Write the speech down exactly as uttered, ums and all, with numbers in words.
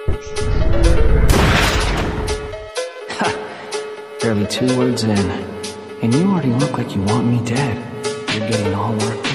Barely two words in, and you already look like you want me dead. You're getting all worked